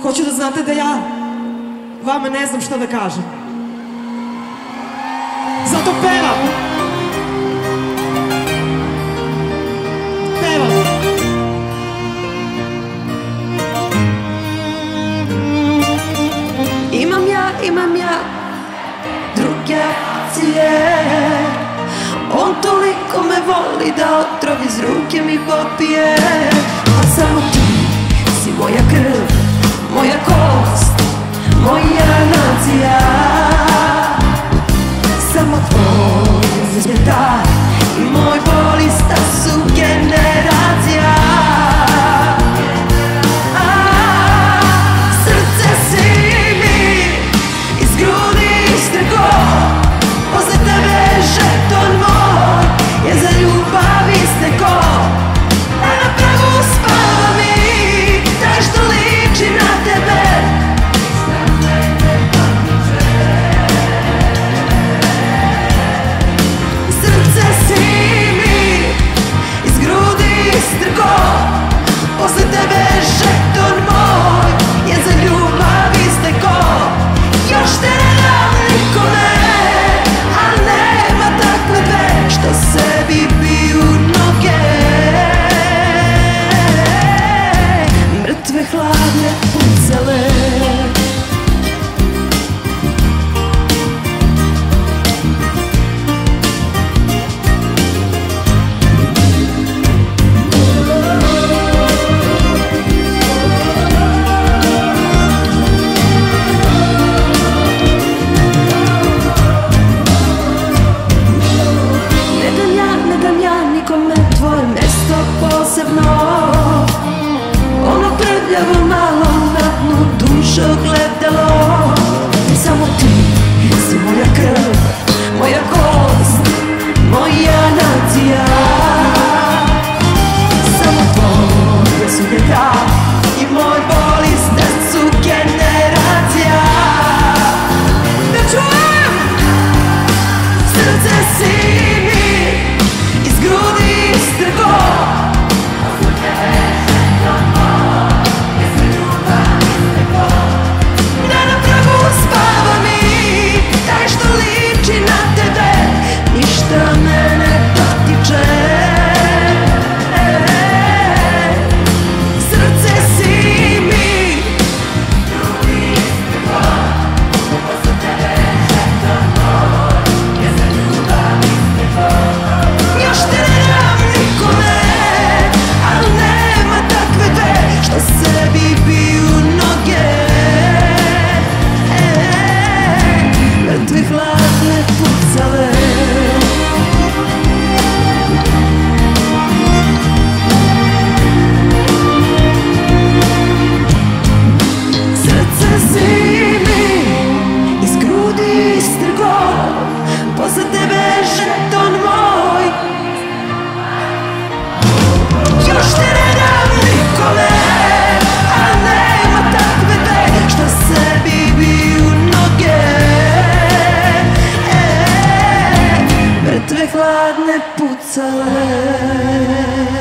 Hoću da znate da ja vama ne znam šta da kažem. Zato pevam. Pevam. Imam ja druge opcije. On toliko me voli da otrov iz ruke mi popije. A samo ti si moja krv, moja kost, moja nacija. Samo tvoj svijeta i moj bolista su generacija. Srce si mi iz grudi istrgo, posle tebe žeton moj je za ljubav isteko. A na pragu spava mi taj što liči na tebe. Srce si mi iz grudi istrgo, posle tebe žeton moj je za ljubav isteko. Još te ne dam nikome, a nema takve dve što sebi biju noge. Mrtve hladne pucale. Ono prljavo malo na dnu duše ogledalo. Samo ti si moja krv, moja kost, moja nacija. Samo tvoja sudeta i moj bolista su generacija. Da čujem, srce si mi iz grudi istrgo. Posle tebe žeton moj, još te ne dam nikome, a nema takve dve što sebi biju noge. Mrtve hladne pucale.